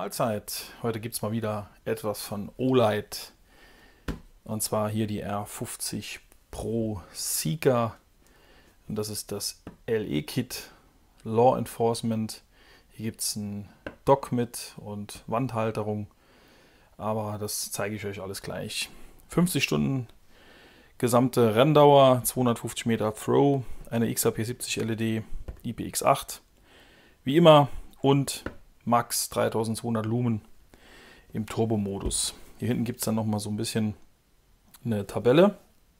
Mahlzeit. Heute gibt es mal wieder etwas von Olight. Und zwar hier die R50 Pro Seeker. Und das ist das LE-Kit Law Enforcement. Hier gibt es ein Dock mit und Wandhalterung. Aber das zeige ich euch alles gleich. 50 Stunden gesamte Renndauer, 250 Meter Throw, eine XAP70 LED IPX8. Wie immer und Max 3200 Lumen im Turbo-Modus. Hier hinten gibt es dann nochmal so ein bisschen eine Tabelle.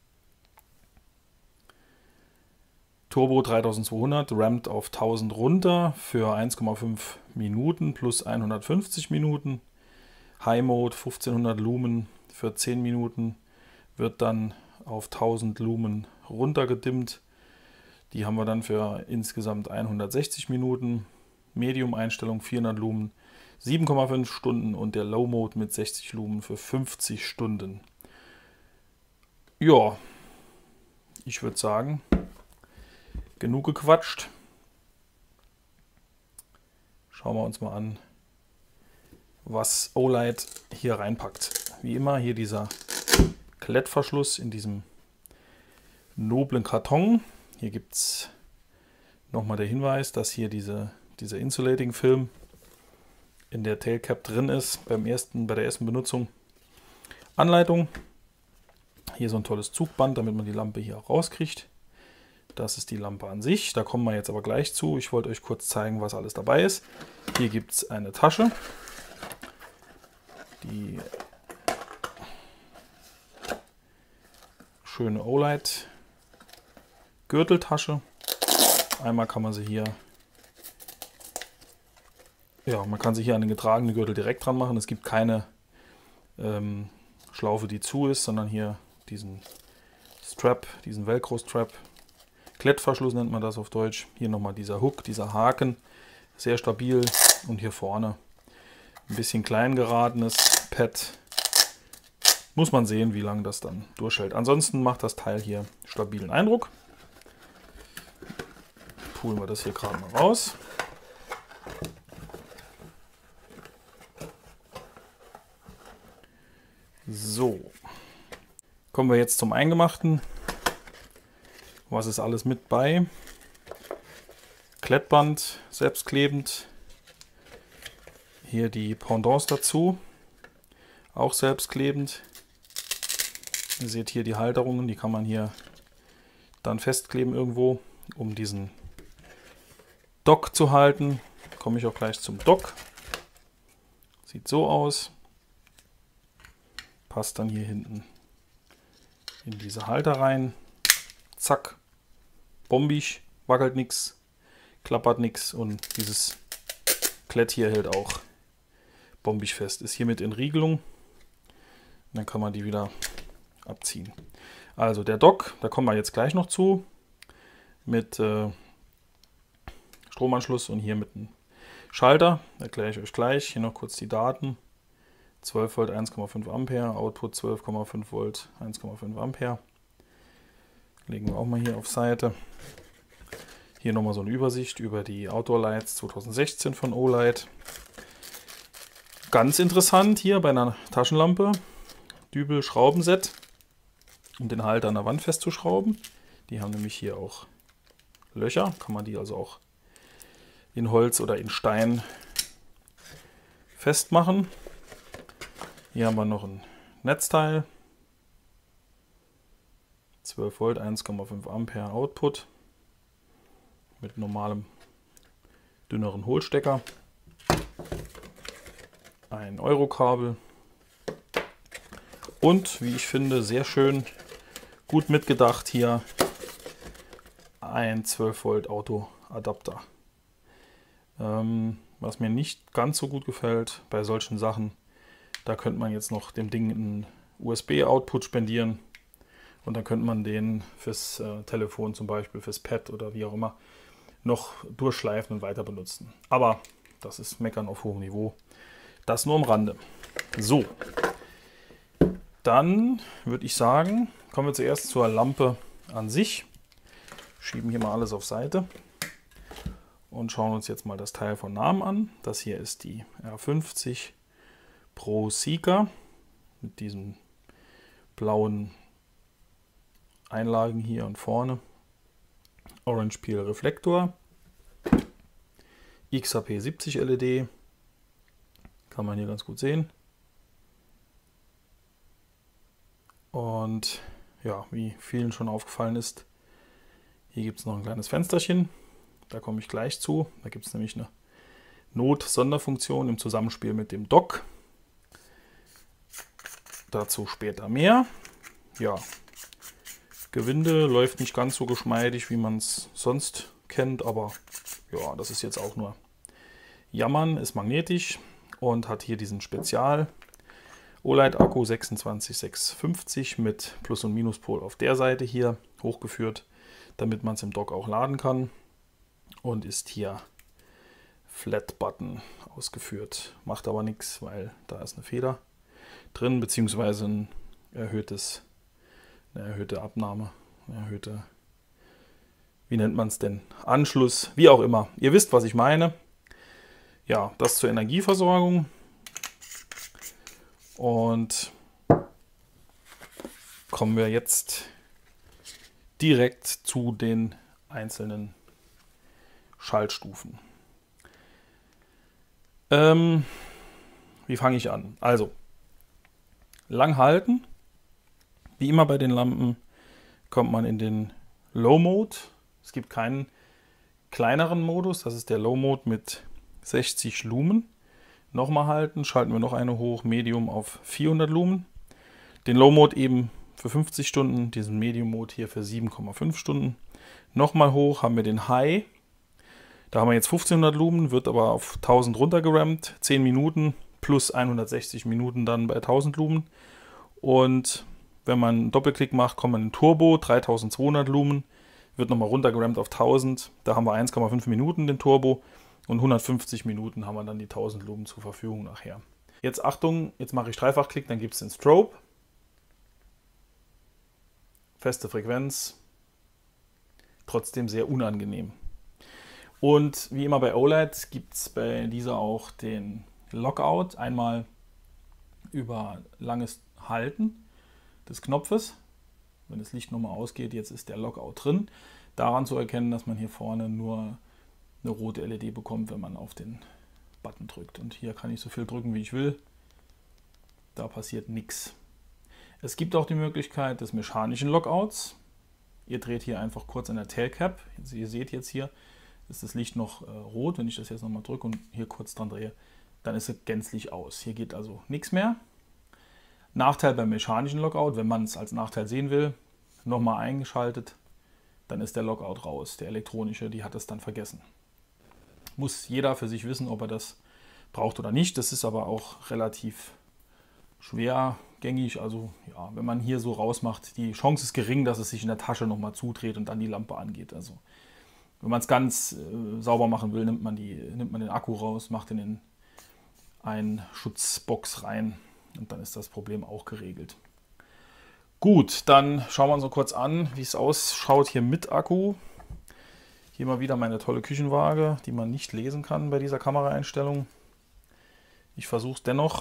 Turbo 3200, rammt auf 1000 runter für 1,5 Minuten plus 150 Minuten. High Mode 1500 Lumen für 10 Minuten wird dann auf 1000 Lumen runtergedimmt. Die haben wir dann für insgesamt 160 Minuten. Medium-Einstellung 400 Lumen, 7,5 Stunden und der Low Mode mit 60 Lumen für 50 Stunden. Ja, ich würde sagen, genug gequatscht. Schauen wir uns mal an, was Olight hier reinpackt. Wie immer hier dieser Klettverschluss in diesem noblen Karton. Hier gibt es nochmal der Hinweis, dass hier dieser Insulating-Film in der Tailcap drin ist bei der ersten Benutzung. Anleitung. Hier so ein tolles Zugband, damit man die Lampe hier auch rauskriegt. Das ist die Lampe an sich. Da kommen wir jetzt aber gleich zu. Ich wollte euch kurz zeigen, was alles dabei ist. Hier gibt es eine Tasche. Die schöne Olight Gürteltasche. Einmal kann man sie hier an den getragenen Gürtel direkt dran machen. Es gibt keine Schlaufe, die zu ist, sondern hier diesen Strap, diesen Velcro-Strap. Klettverschluss nennt man das auf Deutsch. Hier nochmal dieser Hook, dieser Haken. Sehr stabil. Und hier vorne ein bisschen klein geratenes Pad. Muss man sehen, wie lange das dann durchhält. Ansonsten macht das Teil hier stabilen Eindruck. Pulen wir das hier gerade mal raus. So, kommen wir jetzt zum Eingemachten. Was ist alles mit bei? Klettband, selbstklebend. Hier die Pendants dazu, auch selbstklebend. Ihr seht hier die Halterungen, die kann man hier dann festkleben irgendwo, um diesen Dock zu halten. Komme ich auch gleich zum Dock. Sieht so aus. Passt dann hier hinten in diese Halter rein. Zack. Bombig. Wackelt nichts. Klappert nichts. Und dieses Klett hier hält auch bombig fest. Ist hiermit in Riegelung. Und dann kann man die wieder abziehen. Also der Dock, da kommen wir jetzt gleich noch zu. Mit Stromanschluss und hier mit einem Schalter. Erkläre ich euch gleich. Hier noch kurz die Daten. 12 Volt 1,5 Ampere, Output 12,5 Volt 1,5 Ampere. Legen wir auch mal hier auf Seite. Hier nochmal so eine Übersicht über die Outdoor Lights 2016 von Olight. Ganz interessant hier bei einer Taschenlampe. Dübel Schraubenset, um den Halter an der Wand festzuschrauben. Die haben nämlich hier auch Löcher. Kann man die also auch in Holz oder in Stein festmachen. Hier haben wir noch ein Netzteil. 12 Volt, 1,5 Ampere Output. Mit normalem, dünneren Hohlstecker. Ein Eurokabel. Und, wie ich finde, sehr schön, gut mitgedacht hier ein 12 Volt Autoadapter. Was mir nicht ganz so gut gefällt bei solchen Sachen, da könnte man jetzt noch dem Ding einen USB-Output spendieren und dann könnte man den fürs Telefon zum Beispiel, fürs Pad oder wie auch immer, noch durchschleifen und weiter benutzen. Aber das ist Meckern auf hohem Niveau. Das nur am Rande. So, dann würde ich sagen, kommen wir zuerst zur Lampe an sich. Schieben hier mal alles auf Seite. und schauen uns jetzt mal das Teil von Namen an. Das hier ist die R50 Pro Seeker mit diesen blauen Einlagen hier und vorne. Orange Peel Reflektor. XHP 70 LED. Kann man hier ganz gut sehen. Und ja, wie vielen schon aufgefallen ist, hier gibt es noch ein kleines Fensterchen. Da komme ich gleich zu. Da gibt es nämlich eine Not-Sonderfunktion im Zusammenspiel mit dem Dock. Dazu später mehr. Ja, Gewinde läuft nicht ganz so geschmeidig, wie man es sonst kennt, aber ja, das ist jetzt auch nur Jammern, ist magnetisch und hat hier diesen Spezial OLED-Akku 26650 mit Plus- und Minuspol auf der Seite hier hochgeführt, damit man es im Dock auch laden kann, und ist hier Flat-Button ausgeführt. Macht aber nichts, weil da ist eine Feder drin, beziehungsweise eine erhöhte Abnahme, wie nennt man es denn? Anschluss, wie auch immer. Ihr wisst, was ich meine. Ja, das zur Energieversorgung. Und kommen wir jetzt direkt zu den einzelnen Schaltstufen. Wie fange ich an? Also, lang halten. Wie immer bei den Lampen kommt man in den Low Mode. Es gibt keinen kleineren Modus, das ist der Low Mode mit 60 Lumen. Nochmal halten, schalten wir noch eine hoch, Medium auf 400 Lumen. Den Low Mode eben für 50 Stunden, diesen Medium Mode hier für 7,5 Stunden. Nochmal hoch haben wir den High. Da haben wir jetzt 1500 Lumen, wird aber auf 1000 runtergerammt. 10 Minuten plus 160 Minuten dann bei 1000 Lumen. Und wenn man einen Doppelklick macht, kommt man in Turbo, 3200 Lumen, wird nochmal runtergerammt auf 1000. Da haben wir 1,5 Minuten den Turbo und 150 Minuten haben wir dann die 1000 Lumen zur Verfügung nachher. Jetzt Achtung, jetzt mache ich Dreifachklick, dann gibt es den Strobe. Feste Frequenz, trotzdem sehr unangenehm. Und wie immer bei OLED gibt es bei dieser auch den Lockout, einmal über langes Halten des Knopfes. Wenn das Licht nochmal ausgeht, jetzt ist der Lockout drin. Daran zu erkennen, dass man hier vorne nur eine rote LED bekommt, wenn man auf den Button drückt. Und hier kann ich so viel drücken, wie ich will. Da passiert nichts. Es gibt auch die Möglichkeit des mechanischen Lockouts. Ihr dreht hier einfach kurz an der Tailcap. Ihr seht jetzt hier, ist das Licht noch rot. Wenn ich das jetzt nochmal drücke und hier kurz dran drehe, dann ist es gänzlich aus. Hier geht also nichts mehr. Nachteil beim mechanischen Lockout, wenn man es als Nachteil sehen will, nochmal eingeschaltet, dann ist der Lockout raus. Der elektronische, die hat es dann vergessen. Muss jeder für sich wissen, ob er das braucht oder nicht. Das ist aber auch relativ schwergängig. Also ja, wenn man hier so rausmacht, die Chance ist gering, dass es sich in der Tasche nochmal zudreht und dann die Lampe angeht. Also wenn man es ganz sauber machen will, nimmt man den Akku raus, macht ihn in eine Schutzbox rein und dann ist das Problem auch geregelt. Gut, dann schauen wir uns so kurz an, wie es ausschaut hier mit Akku. Hier mal wieder meine tolle Küchenwaage, die man nicht lesen kann bei dieser Kameraeinstellung. Ich versuche es dennoch.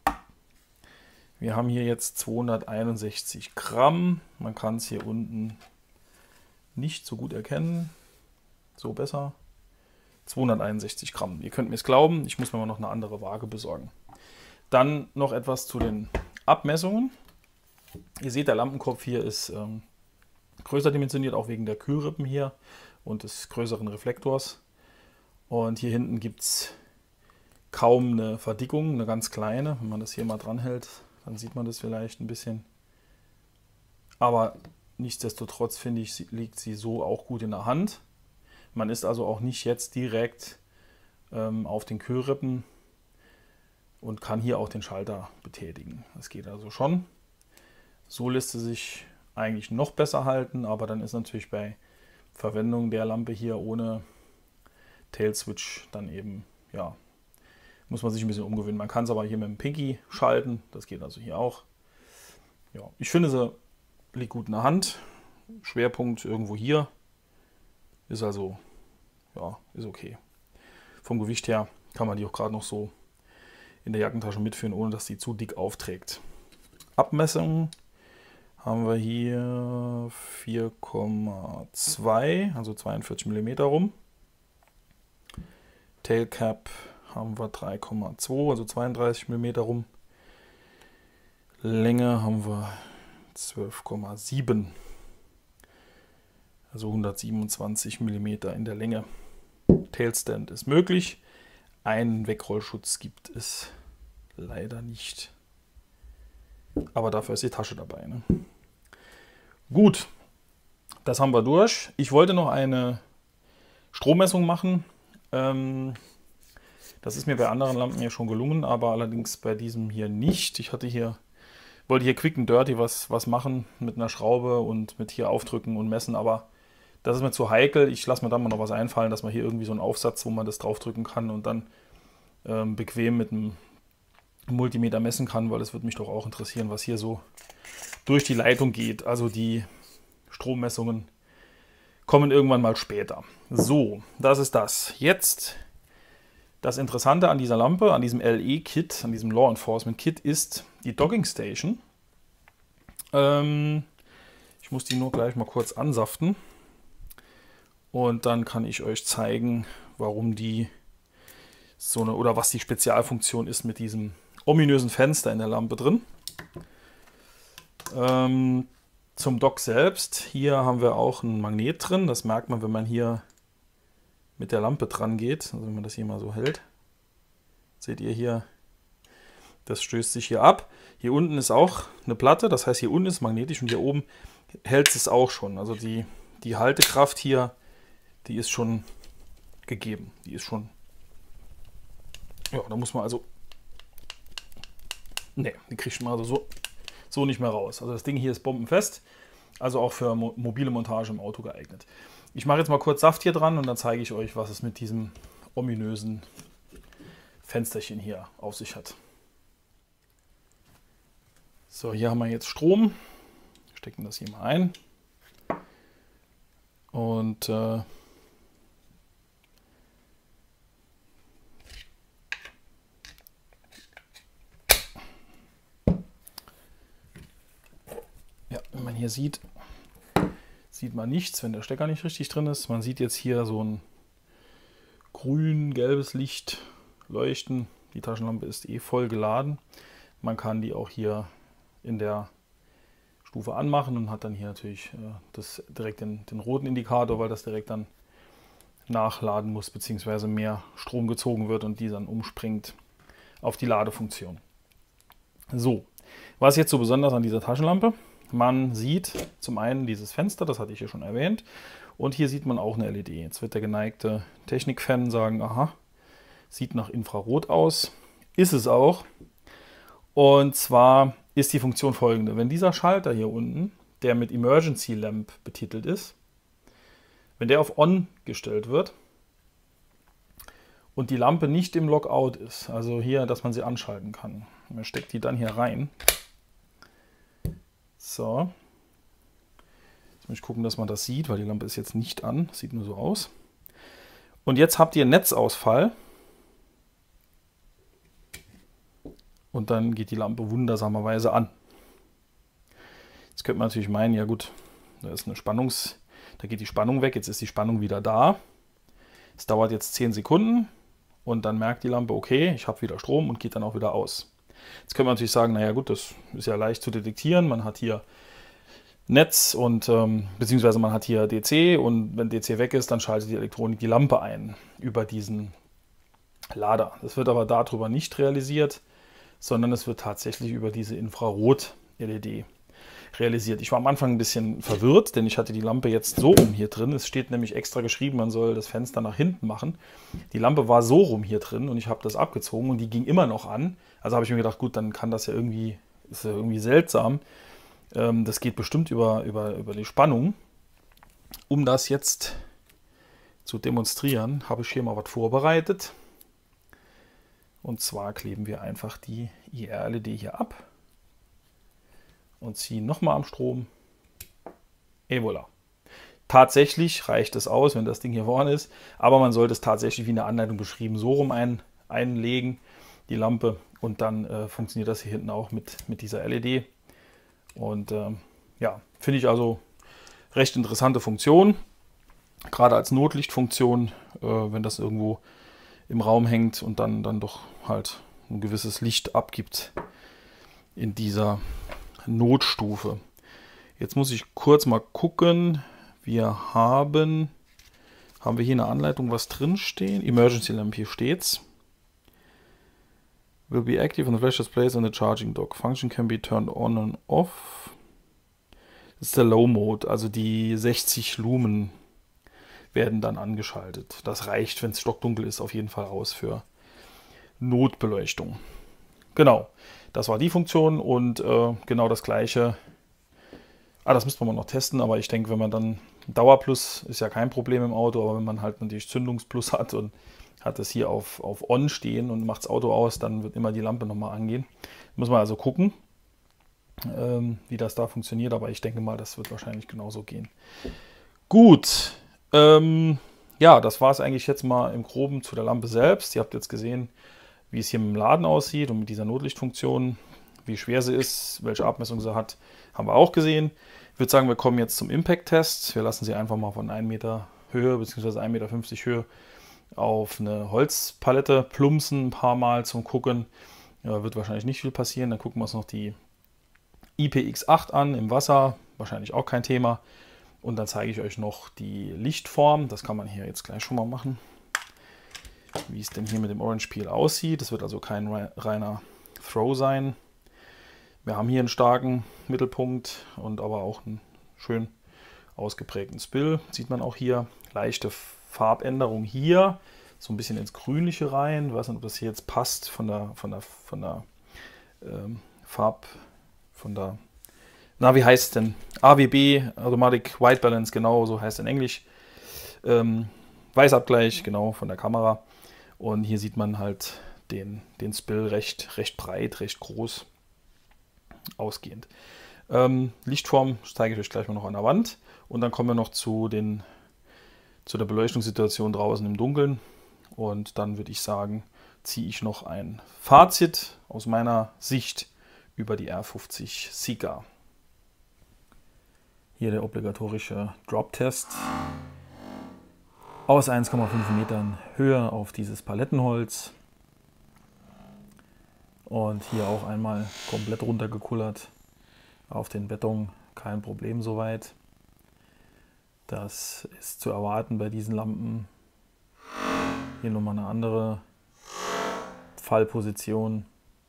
Wir haben hier jetzt 261 Gramm. Man kann es hier unten nicht so gut erkennen. So besser. 261 Gramm. Ihr könnt mir es glauben, ich muss mir mal noch eine andere Waage besorgen. Dann noch etwas zu den Abmessungen. Ihr seht, der Lampenkopf hier ist größer dimensioniert, auch wegen der Kühlrippen hier und des größeren Reflektors. Und hier hinten gibt es kaum eine Verdickung, eine ganz kleine. Wenn man das hier mal dran hält, dann sieht man das vielleicht ein bisschen. Aber nichtsdestotrotz finde ich, liegt sie so auch gut in der Hand. Man ist also auch nicht jetzt direkt auf den Kühlrippen und kann hier auch den Schalter betätigen. Das geht also schon. So lässt sie sich eigentlich noch besser halten, aber dann ist natürlich bei Verwendung der Lampe hier ohne Tail-Switch dann eben, ja, muss man sich ein bisschen umgewöhnen. Man kann es aber hier mit dem Pinky schalten, das geht also hier auch. Ja, ich finde, sie liegt gut in der Hand. Schwerpunkt irgendwo hier. Ist also ja, ist okay. Vom Gewicht her kann man die auch gerade noch so in der Jackentasche mitführen, ohne dass die zu dick aufträgt. Abmessungen haben wir hier 4,2, also 42 mm rum. Tailcap haben wir 3,2, also 32 mm rum. Länge haben wir 12,7, also 127 mm in der Länge. Tailstand ist möglich. Einen Wegrollschutz gibt es leider nicht. Aber dafür ist die Tasche dabei. Ne? Gut, das haben wir durch. Ich wollte noch eine Strommessung machen. Das ist mir bei anderen Lampen ja schon gelungen, aber allerdings bei diesem hier nicht. Ich wollte hier quick and dirty was machen mit einer Schraube und mit hier aufdrücken und messen, aber das ist mir zu heikel. Ich lasse mir dann mal noch was einfallen, dass man hier irgendwie so einen Aufsatz, wo man das draufdrücken kann und dann bequem mit einem Multimeter messen kann, weil es würde mich doch auch interessieren, was hier so durch die Leitung geht. Also die Strommessungen kommen irgendwann mal später. So, das ist das. Jetzt das Interessante an dieser Lampe, an diesem LE-Kit, an diesem Law Enforcement Kit ist die Docking Station. Ich muss die nur gleich mal kurz ansaften und dann kann ich euch zeigen, warum die so eine, oder was die Spezialfunktion ist mit diesem ominösen Fenster in der Lampe drin. Zum Dock selbst, hier haben wir auch ein Magnet drin, das merkt man, wenn man hier mit der Lampe dran geht, also wenn man das hier mal so hält. Seht ihr hier, das stößt sich hier ab. Hier unten ist auch eine Platte, das heißt hier unten ist magnetisch und hier oben hält es auch schon. Also die Haltekraft hier, die ist schon gegeben, die ist schon, ja, da muss man also, ne, die kriegt man also so nicht mehr raus. Also das Ding hier ist bombenfest, also auch für mobile Montage im Auto geeignet. Ich mache jetzt mal kurz Saft hier dran und dann zeige ich euch, was es mit diesem ominösen Fensterchen hier auf sich hat. So, hier haben wir jetzt Strom. Stecken das hier mal ein. Und ja, wenn man hier sieht man nichts, wenn der Stecker nicht richtig drin ist. Man sieht jetzt hier so ein grün-gelbes Licht leuchten. Die Taschenlampe ist eh voll geladen. Man kann die auch hier in der Stufe anmachen und hat dann hier natürlich direkt den roten Indikator, weil das direkt dann nachladen muss, beziehungsweise mehr Strom gezogen wird und die dann umspringt auf die Ladefunktion. So, was ist jetzt so besonders an dieser Taschenlampe? Man sieht zum einen dieses Fenster, das hatte ich ja schon erwähnt, und hier sieht man auch eine LED. Jetzt wird der geneigte Technik-Fan sagen, aha, sieht nach Infrarot aus. Ist es auch. Und zwar ist die Funktion folgende. Wenn dieser Schalter hier unten, der mit Emergency Lamp betitelt ist, wenn der auf On gestellt wird und die Lampe nicht im Lockout ist, also hier, dass man sie anschalten kann, man steckt die dann hier rein. So. Jetzt muss ich gucken, dass man das sieht, weil die Lampe ist jetzt nicht an. Sieht nur so aus. Und jetzt habt ihr Netzausfall. Und dann geht die Lampe wundersamerweise an. Jetzt könnte man natürlich meinen, ja gut, da ist eine da geht die Spannung weg, jetzt ist die Spannung wieder da. Es dauert jetzt 10 Sekunden und dann merkt die Lampe, okay, ich habe wieder Strom und geht dann auch wieder aus. Jetzt können wir natürlich sagen, naja gut, das ist ja leicht zu detektieren. Man hat hier Netz und beziehungsweise man hat hier DC und wenn DC weg ist, dann schaltet die Elektronik die Lampe ein über diesen Lader. Das wird aber darüber nicht realisiert, sondern es wird tatsächlich über diese Infrarot-LED realisiert. Ich war am Anfang ein bisschen verwirrt, denn ich hatte die Lampe jetzt so rum hier drin. Es steht nämlich extra geschrieben, man soll das Fenster nach hinten machen. Die Lampe war so rum hier drin und ich habe das abgezogen und die ging immer noch an. Also habe ich mir gedacht, gut, dann kann das ja irgendwie, ist ja irgendwie seltsam. Das geht bestimmt über die Spannung. Um das jetzt zu demonstrieren, habe ich hier mal was vorbereitet. Und zwar kleben wir einfach die IR-LED hier ab und ziehen nochmal am Strom. Et voilà. Tatsächlich reicht es aus, wenn das Ding hier vorne ist, aber man sollte es tatsächlich wie in der Anleitung beschrieben so rum einlegen, die Lampe, und dann funktioniert das hier hinten auch mit dieser LED. Und ja, finde ich also recht interessante Funktion, gerade als Notlichtfunktion, wenn das irgendwo im Raum hängt und dann doch halt ein gewisses Licht abgibt in dieser Notstufe. Jetzt muss ich kurz mal gucken. Wir haben wir hier eine Anleitung, was drin stehen? Emergency Lamp, hier steht's. Will be active when the flash is placed on the charging dock. Function can be turned on and off. Das ist der Low Mode, also die 60 Lumen werden dann angeschaltet. Das reicht, wenn es stockdunkel ist, auf jeden Fall aus für Notbeleuchtung. Genau, das war die Funktion und genau das gleiche. Das müsste man noch testen, aber ich denke, wenn man dann Dauerplus ist ja kein Problem im Auto, aber wenn man halt natürlich Zündungsplus hat und hat es hier auf On stehen und macht das Auto aus, dann wird immer die Lampe nochmal angehen. Muss man also gucken, wie das da funktioniert, aber ich denke mal, das wird wahrscheinlich genauso gehen. Gut, ja, das war es eigentlich jetzt mal im Groben zu der Lampe selbst. Ihr habt jetzt gesehen, wie es hier mit dem Laden aussieht und mit dieser Notlichtfunktion, wie schwer sie ist, welche Abmessung sie hat, haben wir auch gesehen. Ich würde sagen, wir kommen jetzt zum Impact-Test. Wir lassen sie einfach mal von 1 Meter Höhe bzw. 1,50 Meter Höhe auf eine Holzpalette plumpsen, ein paar Mal zum Gucken. Ja, wird wahrscheinlich nicht viel passieren. Dann gucken wir uns noch die IPX8 an im Wasser, wahrscheinlich auch kein Thema. Und dann zeige ich euch noch die Lichtform. Das kann man hier jetzt gleich schon mal machen, wie es denn hier mit dem Orange Peel aussieht. Das wird also kein reiner Throw sein. Wir haben hier einen starken Mittelpunkt und aber auch einen schön ausgeprägten Spill. Sieht man auch hier. Leichte Farbänderung hier, so ein bisschen ins Grünliche rein. Ich weiß nicht, ob das hier jetzt passt von der na, wie heißt es denn? AWB, Automatic White Balance, genau, so heißt es in Englisch. Weißabgleich, genau, von der Kamera. Und hier sieht man halt den Spill recht breit, recht groß ausgehend. Lichtform zeige ich euch gleich mal noch an der Wand. Und dann kommen wir noch zu der Beleuchtungssituation draußen im Dunkeln. Und dann würde ich sagen, ziehe ich noch ein Fazit aus meiner Sicht über die R50 Sika. Hier der obligatorische Drop-Test. Aus 1,5 Metern Höhe auf dieses Palettenholz. Und hier auch einmal komplett runtergekullert auf den Beton. Kein Problem soweit. Das ist zu erwarten bei diesen Lampen. Hier nochmal eine andere Fallposition.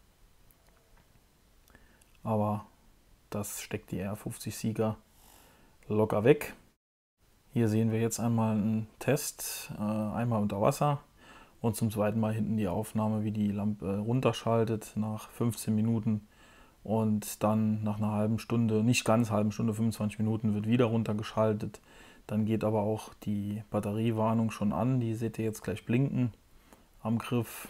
Aber das steckt die R50 Sika locker weg. Hier sehen wir jetzt einmal einen Test, einmal unter Wasser und zum zweiten Mal hinten die Aufnahme, wie die Lampe runterschaltet nach 15 Minuten und dann nach einer halben Stunde, nicht ganz halben Stunde, 25 Minuten wird wieder runtergeschaltet. Dann geht aber auch die Batteriewarnung schon an, die seht ihr jetzt gleich blinken am Griff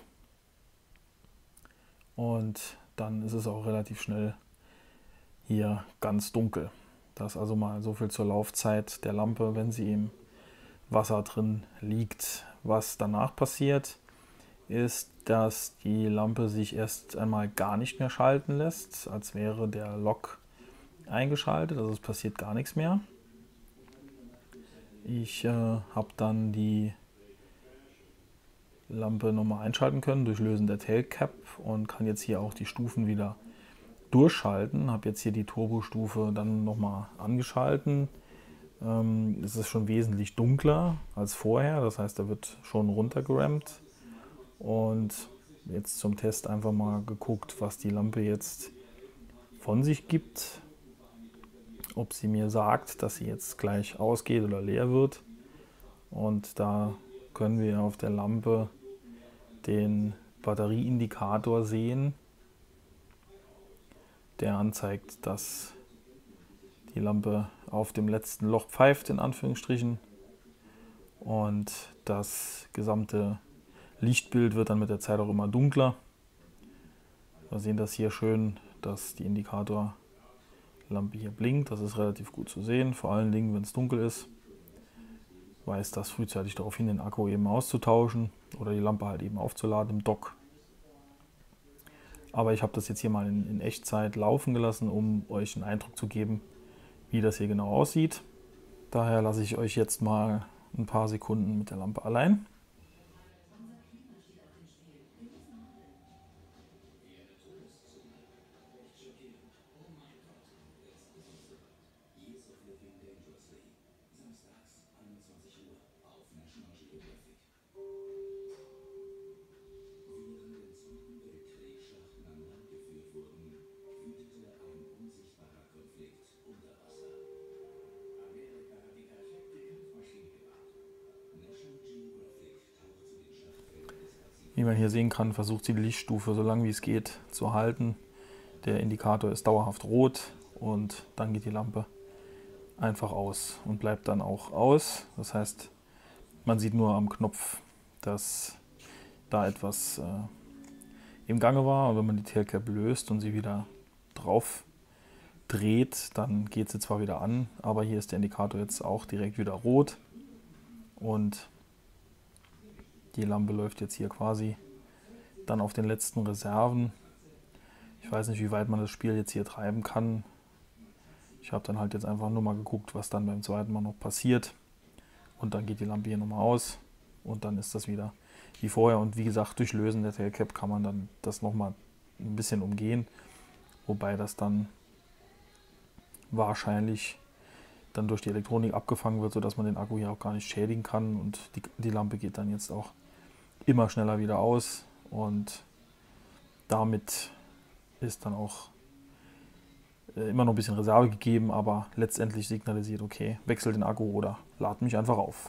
und dann ist es auch relativ schnell hier ganz dunkel. Das ist also mal so viel zur Laufzeit der Lampe, wenn sie im Wasser drin liegt. Was danach passiert, ist, dass die Lampe sich erst einmal gar nicht mehr schalten lässt, als wäre der Lock eingeschaltet, also es passiert gar nichts mehr. Ich habe dann die Lampe nochmal einschalten können durch Lösen der Tailcap und kann jetzt hier auch die Stufen wieder durchschalten. Habe jetzt hier die Turbostufe dann nochmal angeschalten. Es ist schon wesentlich dunkler als vorher, das heißt, er wird schon runtergerammt. Und jetzt zum Test einfach mal geguckt, was die Lampe jetzt von sich gibt. Ob sie mir sagt, dass sie jetzt gleich ausgeht oder leer wird. Und da können wir auf der Lampe den Batterieindikator sehen, der anzeigt, dass die Lampe auf dem letzten Loch pfeift, in Anführungsstrichen. Und das gesamte Lichtbild wird dann mit der Zeit auch immer dunkler. Wir sehen das hier schön, dass die Indikatorlampe hier blinkt. Das ist relativ gut zu sehen, vor allen Dingen, wenn es dunkel ist. weist das frühzeitig darauf hin, den Akku eben auszutauschen oder die Lampe halt eben aufzuladen im Dock. Aber ich habe das jetzt hier mal in Echtzeit laufen gelassen, um euch einen Eindruck zu geben, wie das hier genau aussieht. Daher lasse ich euch jetzt mal ein paar Sekunden mit der Lampe allein. Wie man hier sehen kann, versucht sie die Lichtstufe so lange wie es geht zu halten. Der Indikator ist dauerhaft rot und dann geht die Lampe einfach aus und bleibt dann auch aus. Das heißt, man sieht nur am Knopf, dass da etwas im Gange war. Und wenn man die Tailcap löst und sie wieder drauf dreht, dann geht sie zwar wieder an, aber hier ist der Indikator jetzt auch direkt wieder rot. Und die Lampe läuft jetzt hier quasi dann auf den letzten Reserven. Ich weiß nicht, wie weit man das Spiel jetzt hier treiben kann. Ich habe dann halt jetzt einfach nur mal geguckt, was dann beim zweiten Mal noch passiert. Und dann geht die Lampe hier nochmal aus und dann ist das wieder wie vorher. Und wie gesagt, durch Lösen der Tailcap kann man dann das nochmal ein bisschen umgehen. Wobei das dann wahrscheinlich dann durch die Elektronik abgefangen wird, sodass man den Akku hier auch gar nicht schädigen kann. Und die Lampe geht dann jetzt auch immer schneller wieder aus. Und damit ist dann auch immer noch ein bisschen Reserve gegeben, aber letztendlich signalisiert, okay, wechsel den Akku oder lad mich einfach auf.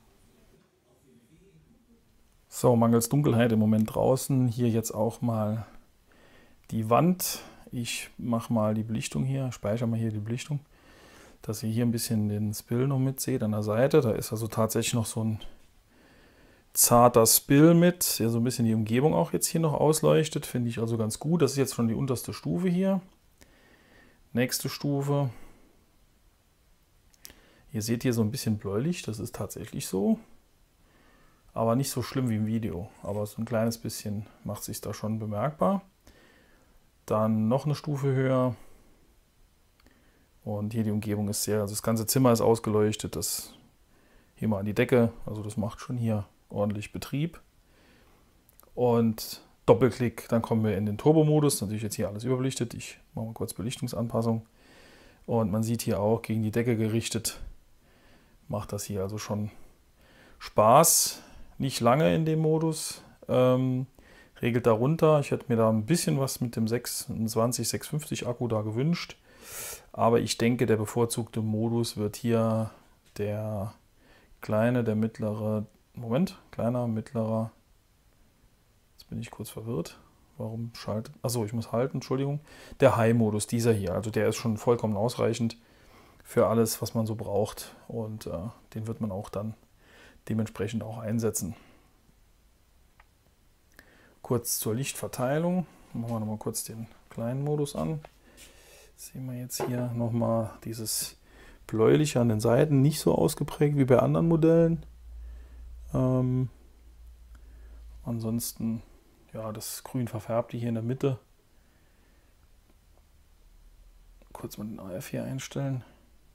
So, mangels Dunkelheit im Moment draußen, hier jetzt auch mal die Wand. Ich mache mal die Belichtung hier, speichere mal hier die Belichtung, dass ihr hier ein bisschen den Spill noch mit seht an der Seite. Da ist also tatsächlich noch so ein zarter Spill mit, der so ein bisschen die Umgebung auch jetzt hier noch ausleuchtet. Finde ich also ganz gut. Das ist jetzt schon die unterste Stufe hier. Nächste Stufe. Ihr seht hier so ein bisschen bläulich, das ist tatsächlich so. Aber nicht so schlimm wie im Video. Aber so ein kleines bisschen macht sich da schon bemerkbar. Dann noch eine Stufe höher. Und hier die Umgebung ist sehr, also das ganze Zimmer ist ausgeleuchtet. Das hier mal an die Decke, also das macht schon hier ordentlich Betrieb. Und Doppelklick, dann kommen wir in den Turbo-Modus. Natürlich jetzt hier alles überbelichtet. Ich mache mal kurz Belichtungsanpassung. Und man sieht hier auch gegen die Decke gerichtet, macht das hier also schon Spaß. Nicht lange in dem Modus. Regelt da runter. Ich hätte mir da ein bisschen was mit dem 650 Akku da gewünscht. Aber ich denke, der bevorzugte Modus wird hier der kleine, der mittlere, Moment, kleiner, mittlerer, jetzt bin ich kurz verwirrt, warum schaltet, achso, ich muss halten, Entschuldigung, der High-Modus, dieser hier, also der ist schon vollkommen ausreichend für alles, was man so braucht und den wird man auch dann dementsprechend auch einsetzen. Kurz zur Lichtverteilung, machen wir nochmal kurz den kleinen Modus an. Sehen wir jetzt hier nochmal dieses bläuliche an den Seiten, nicht so ausgeprägt wie bei anderen Modellen. Ansonsten, ja, das Grün verfärbt hier in der Mitte. Kurz mal den AF hier einstellen.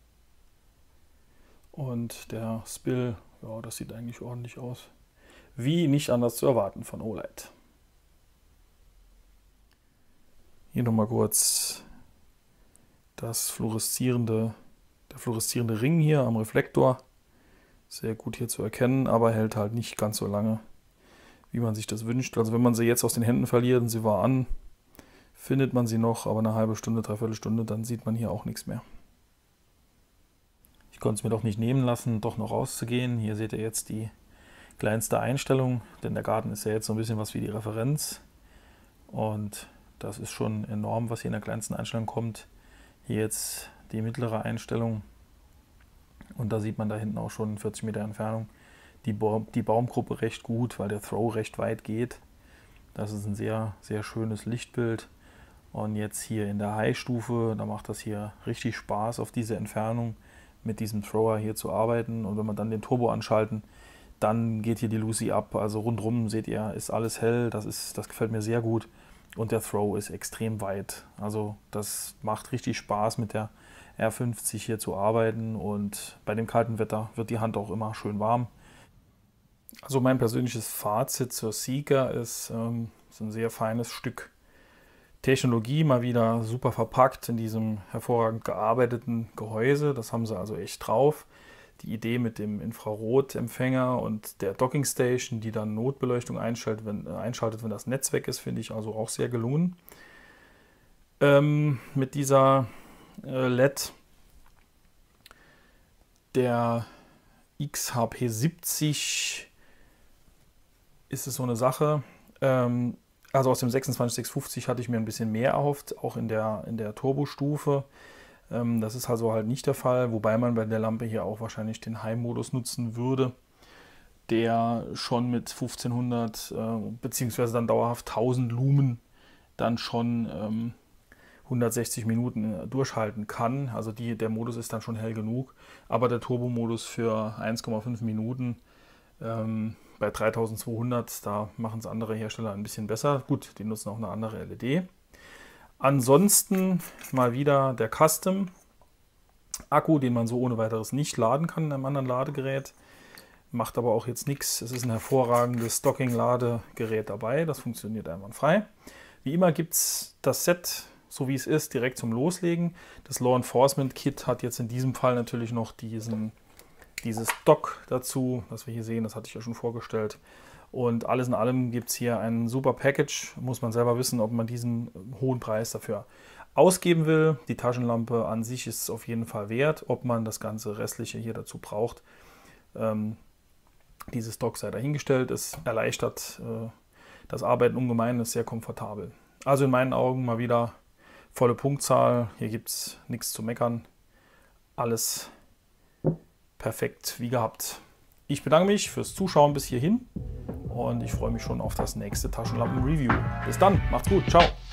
Und der Spill, ja, das sieht eigentlich ordentlich aus. Wie nicht anders zu erwarten von Olight. Hier nochmal kurz der fluoreszierende Ring hier am Reflektor. Sehr gut hier zu erkennen, aber hält halt nicht ganz so lange, wie man sich das wünscht. Also wenn man sie jetzt aus den Händen verliert und sie war an, findet man sie noch, aber eine halbe Stunde, dreiviertel Stunde, dann sieht man hier auch nichts mehr. Ich konnte es mir doch nicht nehmen lassen, doch noch rauszugehen. Hier seht ihr jetzt die kleinste Einstellung, denn der Garten ist ja jetzt so ein bisschen was wie die Referenz. Und das ist schon enorm, was hier in der kleinsten Einstellung kommt. Hier jetzt die mittlere Einstellung. Und da sieht man da hinten auch schon 40 Meter Entfernung die Baumgruppe recht gut, weil der Throw recht weit geht. Das ist ein sehr, sehr schönes Lichtbild. Und jetzt hier in der High-Stufe, da macht das hier richtig Spaß auf diese Entfernung mit diesem Thrower hier zu arbeiten. Und wenn wir dann den Turbo anschalten, dann geht hier die Lucy ab. Also rundherum seht ihr, ist alles hell. Das gefällt mir sehr gut. Und der Throw ist extrem weit. Also das macht richtig Spaß, mit der R50 hier zu arbeiten. Und bei dem kalten Wetter wird die Hand auch immer schön warm. Also mein persönliches Fazit zur Seeker ist ein sehr feines Stück Technologie, mal wieder super verpackt in diesem hervorragend gearbeiteten Gehäuse. Das haben sie also echt drauf. Die Idee mit dem Infrarotempfänger und der Dockingstation, die dann Notbeleuchtung einschaltet, wenn das Netz weg ist, finde ich also auch sehr gelungen. Mit dieser LED, der XHP70, ist es so eine Sache. Also aus dem 26650 hatte ich mir ein bisschen mehr erhofft, auch in der Turbostufe. Das ist also halt nicht der Fall, wobei man bei der Lampe hier auch wahrscheinlich den High-Modus nutzen würde, der schon mit 1500 beziehungsweise dann dauerhaft 1000 Lumen dann schon 160 Minuten durchhalten kann. Also der Modus ist dann schon hell genug, aber der Turbo-Modus für 1,5 Minuten bei 3200, da machen es andere Hersteller ein bisschen besser. Gut, die nutzen auch eine andere LED. Ansonsten mal wieder der Custom-Akku, den man so ohne weiteres nicht laden kann in einem anderen Ladegerät. Macht aber auch jetzt nichts. Es ist ein hervorragendes Docking-Ladegerät dabei. Das funktioniert einwandfrei. Wie immer gibt es das Set, so wie es ist, direkt zum Loslegen. Das Law Enforcement Kit hat jetzt in diesem Fall natürlich noch dieses Dock dazu, das wir hier sehen, das hatte ich ja schon vorgestellt. Und alles in allem gibt es hier ein super Package. Muss man selber wissen, ob man diesen hohen Preis dafür ausgeben will. Die Taschenlampe an sich ist es auf jeden Fall wert. Ob man das ganze Restliche hier dazu braucht, dieses Dock sei dahingestellt. Es erleichtert das Arbeiten ungemein, ist sehr komfortabel. Also in meinen Augen mal wieder volle Punktzahl. Hier gibt es nichts zu meckern. Alles perfekt wie gehabt. Ich bedanke mich fürs Zuschauen bis hierhin und ich freue mich schon auf das nächste Taschenlampen-Review. Bis dann, macht's gut, ciao!